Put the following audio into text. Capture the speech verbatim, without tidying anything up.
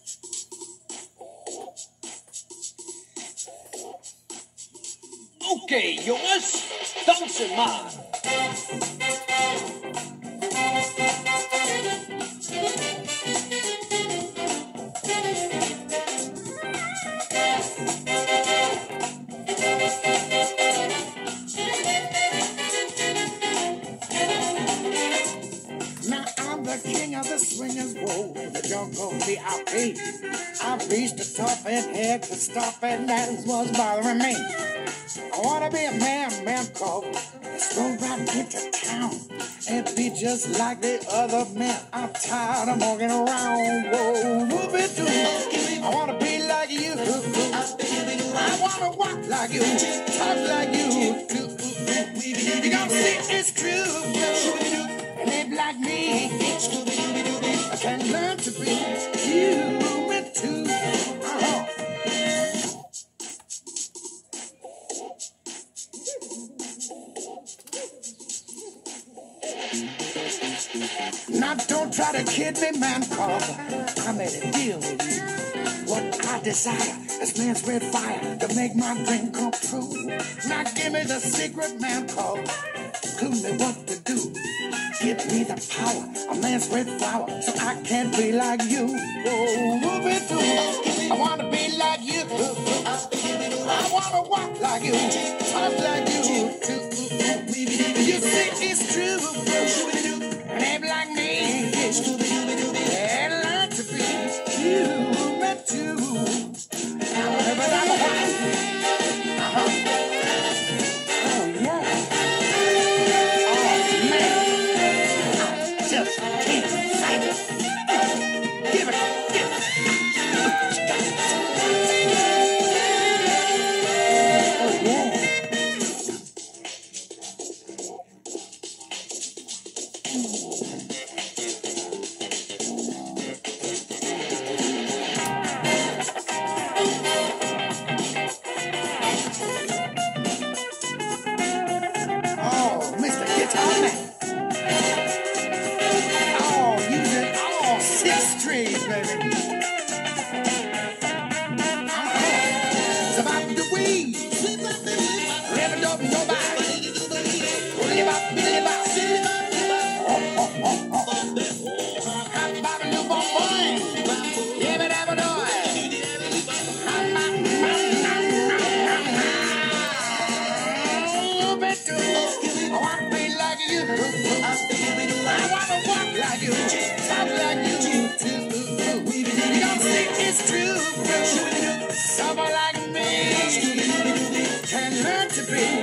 Oké jongens, dansen maar. Now I'm the king of the swingers, whoa, the jungle V I P. I've reached the top and had to stop, and that is what's bothering me. I wanna be a man, man called. Let's go right into town and be just like the other men. I'm tired of walking around, whoa, whoop it do. I wanna be like you. I wanna walk like you, talk like you. You gonna see it's true. And ain't like me. I can learn to be human too. Uh-huh. Now don't try to kid me, man, cause I made a deal with you. What I desire is man's red fire to make my dream come true. Now give me the secret, man, cause clue me what to do. Give me the power, a man's red flower, so I can be like you. Whoa, move it through. I wanna be like you. I wanna walk like you, talk like you. You think it's true, and ain't like me. And learn to be human too. But I'm a uh-huh. Oh yeah. Just keep fighting. Give it, give it. Oh, yeah. Oh, Mister Guitar Man. Six trees, baby. It's about the weed. Never don't nobody. Really about, really about. Oh, oh, oh, oh. How about a new boy? Yeah, but have a noise. How about, you bet too. I want to be like you. I want to walk like you. Talk like you. It's true, someone like me can learn to be